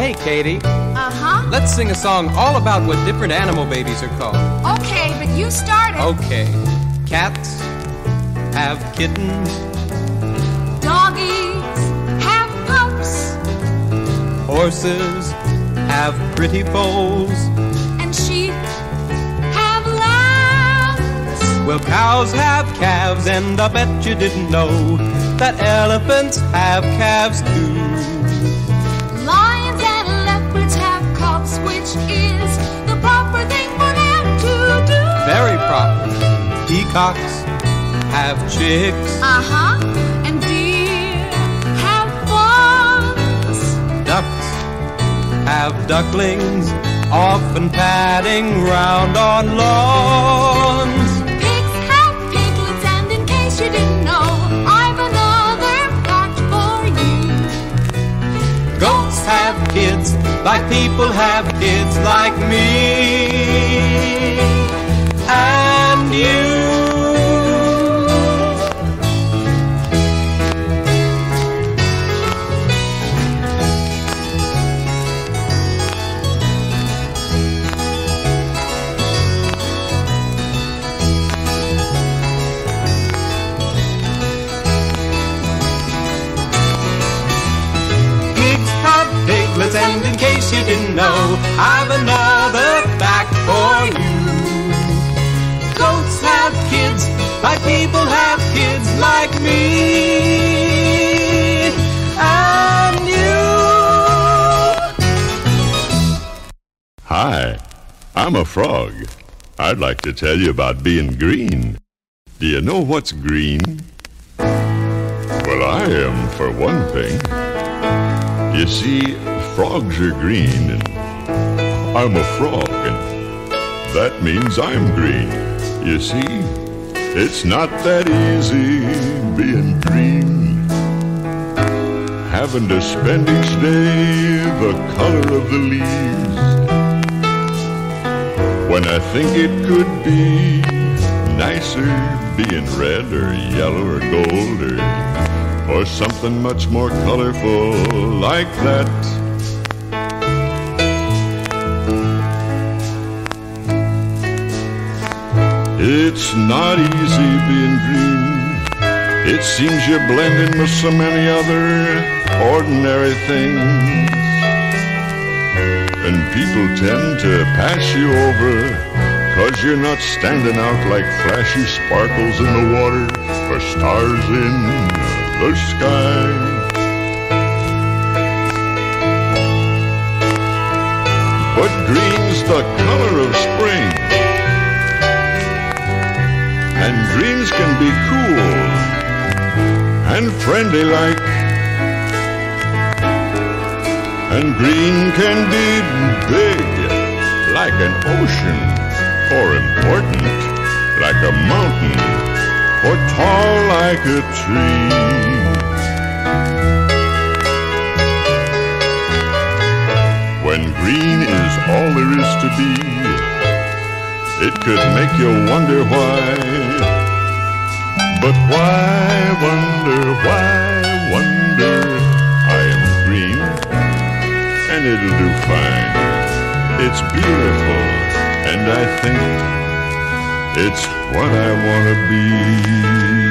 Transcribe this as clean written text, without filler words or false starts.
Hey, Katie. Uh-huh. Let's sing a song all about what different animal babies are called. Okay, but you started. Okay. Cats have kittens. Doggies have pups. Horses have pretty foals. And sheep have lambs. Well, cows have calves, and I bet you didn't know that elephants have calves too. Lions and leopards have cubs, which is the proper thing for them to do. Very proper. Peacocks have chicks. Uh-huh. And deer have fawns. Ducks have ducklings, often padding round on lawns. Pigs have piglets, and in case you didn't know, I've another fact for you. Goats have kids, like people have kids like me and you. And in case you didn't know, I've another fact for you. Goats have kids, like people have kids like me and you. Hi, I'm a frog. I'd like to tell you about being green. Do you know what's green? Well, I am, for one thing. You see, frogs are green, and I'm a frog, and that means I'm green. You see, it's not that easy being green, having to spend each day the color of the leaves, when I think it could be nicer being red or yellow or gold or something much more colorful like that. It's not easy being green. It seems you blend in with so many other ordinary things, and people tend to pass you over 'cause you're not standing out like flashy sparkles in the water or stars in the sky. But green's the color of spring, and greens can be cool and friendly like, and green can be big like an ocean, or important like a mountain, or tall like a tree. When green is all there is to be, it could make you wonder why. But why wonder, I am green, and it'll do fine. It's beautiful, and I think it's what I want to be.